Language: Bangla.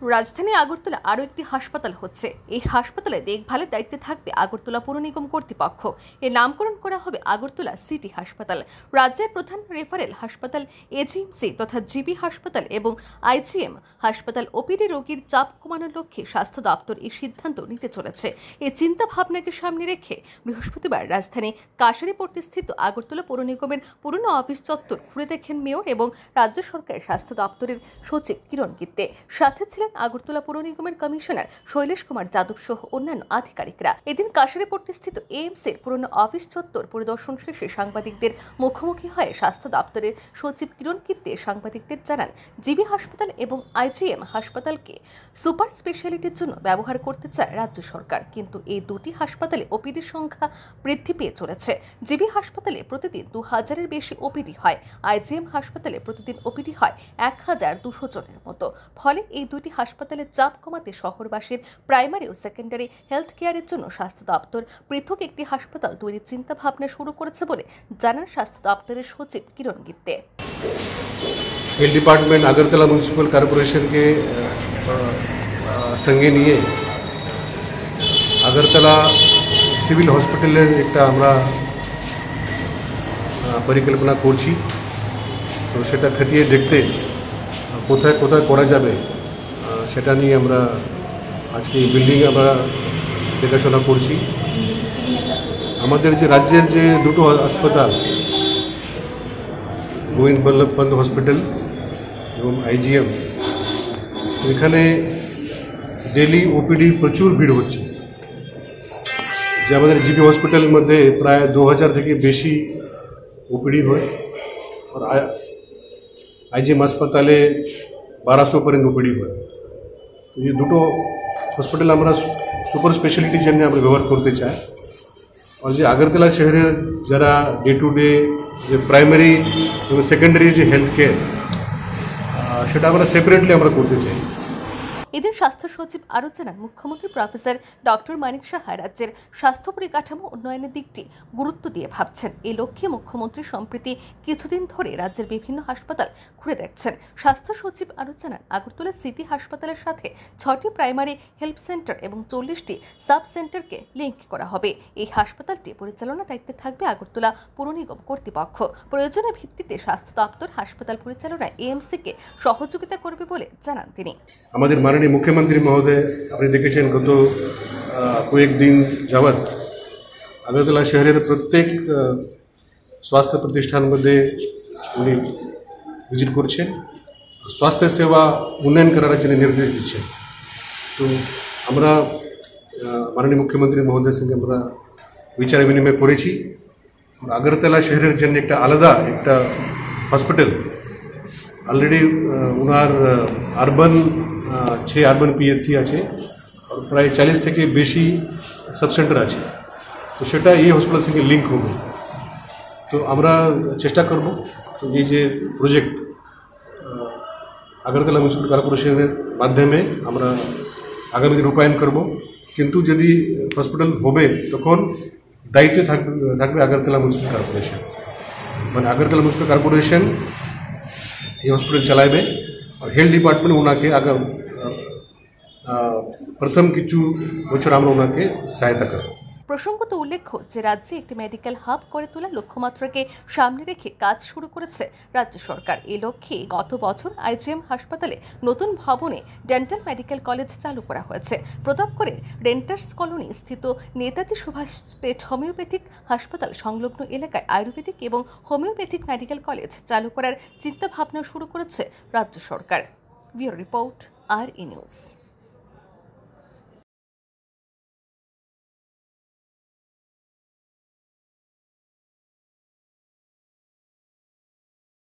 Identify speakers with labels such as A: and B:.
A: রাজধানী আগরতলা আরও একটি হাসপাতাল হচ্ছে। এই হাসপাতালে দেখভালের দায়িত্বে থাকবে আগরতলা পৌর নিগম কর্তৃপক্ষ। এর নামকরণ করা হবে আগরতলা সিটি হাসপাতাল। রাজ্যের প্রধান রেফারেল হাসপাতাল এজিএমসি তথা জিবি হাসপাতাল এবং আইজিএম হাসপাতাল ওপিডি রোগীর চাপ কমানোর লক্ষ্যে স্বাস্থ্য দপ্তর এই সিদ্ধান্ত নিতে চলেছে। এই চিন্তা ভাবনাকে সামনে রেখে বৃহস্পতিবার রাজধানী কাশারিপট্টি স্থিত আগরতলা পৌর নিগমের পুরনো অফিস চত্বর ঘুরে দেখেন মেয়র এবং রাজ্য সরকারের স্বাস্থ্য দপ্তরের সচিব কিরণ গিত্তে। সাথে ছিলেন আগরতলা পৌর নিগমের কমিশনার শৈলেশ কুমার যাদব সহ অন্যান্য আধিকারিকরা। এদিন কাশারিপট্টি স্থিত এএমসির পুরনো অফিস চত্বর পরিদর্শন শেষে সাংবাদিকদের মুখোমুখি হয়ে স্বাস্থ্য দপ্তরের সচিব কিরণ গিত্তে সাংবাদিকদের জানান, জিবি হাসপাতাল এবং আইজিএম হাসপাতালকে সুপার স্পেশালিটির জন্য ব্যবহার করতে চায় রাজ্য সরকার, কিন্তু এই দুটি হাসপাতালে ওপিডির সংখ্যা বৃদ্ধি পেয়ে চলেছে। জিবি হাসপাতালে প্রতিদিন 2000-এর বেশি ওপিডি হয়, আইজিএম হাসপাতালে প্রতিদিন ওপিডি হয় 1200 জনের মতো। ফলে এই দুটি হাসপাতালের চাপ কমাতে শহরবাসীর প্রাইমারি ও সেকেন্ডারি হেলথ কেয়ারের জন্য স্বাস্থ্য দপ্তর পৃথক একটি হাসপাতাল তৈরির চিন্তা ভাবনা শুরু করেছে বলে জানান স্বাস্থ্য দপ্তরের সচিব Kiran Gitte.
B: Health department Agartala municipal corporation के संगे निये अगरतला सिविल हॉस्पिटल एक परिकल्पना करছি। তো সেটা খতিয়ে দেখতে কোথায় কোথায় করা যাবে সেটা নিয়ে আমরা আজকে এই বিল্ডিং আমরা দেখাশোনা করছি। আমাদের যে রাজ্যের যে দুটো হাসপাতাল গোবিন্দ বল্লভ পন্ত হসপিটাল এবং আইজিএম, এখানে ডেলি ওপিডি প্রচুর ভিড় হচ্ছে। যে আমাদের জিবি হসপিটাল মধ্যে প্রায় 2000 থেকে বেশি ওপিডি হয় আর আইজিএম হাসপাতালে 1200 পর্যন্ত ওপিডি হয়। এই দুটো হসপিটাল আমরা সুপার স্পেশালিটির জন্য আমরা ব্যবহার করতে চাই। और जो अगरतला शहर जरा डे टू डे जो प्राइमरी और सेकेंडरी जो हेल्थ केयर সেটা আমরা সেপারেটলি আমরা করতে চাই।
A: এদিন স্বাস্থ্য সচিব আরও জানান, মুখ্যমন্ত্রী প্রফেসর ডক্টর মানিক সাহা রাজ্যের স্বাস্থ্য পরিকাঠামো উন্নয়নের দিকটি গুরুত্ব দিয়ে ভাবছেন। এই লক্ষ্যে মুখ্যমন্ত্রী সম্প্রতি কিছুদিন ধরে রাজ্যের বিভিন্ন হাসপাতাল ঘুরে দেখছেন। স্বাস্থ্য সচিব আরও জানান, আগরতলা সিটি হাসপাতালের সাথে 6টি প্রাইমারি হেলথ সেন্টার এবং 40টি সাব সেন্টারকে লিঙ্ক করা হবে। এই হাসপাতালটি পরিচালনার দায়িত্বে থাকবে আগরতলা পৌর নিগম কর্তৃপক্ষ। প্রয়োজনের ভিত্তিতে স্বাস্থ্য দপ্তর হাসপাতাল পরিচালনায় এএমসিকে সহযোগিতা করবে বলে জানান তিনি।
B: আমাদের মাননীয় মুখ্যমন্ত্রী মহোদয় আপনি দেখেছেন গত কয়েকদিন যাবৎ আগরতলা শহরের প্রত্যেক স্বাস্থ্য প্রতিষ্ঠান মধ্যে উনি ভিজিট করছেন, স্বাস্থ্য সেবা উন্নয়ন করার জন্য নির্দেশ দিচ্ছেন। তো আমরা মাননীয় মুখ্যমন্ত্রী মহোদয়ের সঙ্গে আমরা বিচার বিনিময় করেছি। আগরতলা শহরের জন্য একটা আলাদা একটা হসপিটাল অলরেডি ওনার আরবান 6 আরবান পিএইচসি আছে আর প্রায় 40 থেকে বেশি সাব সেন্টার আছে। তো সেটা এই হসপিটালের সঙ্গে লিঙ্ক হবে। তো আমরা চেষ্টা করব এই যে প্রজেক্ট আগরতলা মিউনিসিপ্যাল কর্পোরেশনের মাধ্যমে আমরা আগামী দিন রূপায়ণ করব। কিন্তু যদি হসপিটাল হবে তখন দায়িত্বে থাকবে আগরতলা মিউনিসিপ্যাল কর্পোরেশন, মানে আগরতলা মিউনিসিপ্যাল কর্পোরেশন এই হসপিটাল চালাবে আর হেলথ ডিপার্টমেন্ট ওনাকে প্রথম কিছু বছর আমরা ওনাকে সহায়তা করব।
A: প্রসঙ্গত উল্লেখ্য যে রাজ্যে একটি মেডিকেল হাব করে তোলার লক্ষ্যমাত্রাকে সামনে রেখে কাজ শুরু করেছে রাজ্য সরকার। এই লক্ষ্যে গত বছর আইজিএম হাসপাতালে নতুন ভবনে ডেন্টাল মেডিকেল কলেজ চালু করা হয়েছে। প্রতাপগড়ের রেন্টার্স কলোনি স্থিত নেতাজি সুভাষ পেট হোমিওপ্যাথিক হাসপাতাল সংলগ্ন এলাকায় আয়ুর্বেদিক এবং হোমিওপ্যাথিক মেডিকেল কলেজ চালু করার চিন্তাভাবনা শুরু করেছে রাজ্য সরকার। Bureau report, RE news.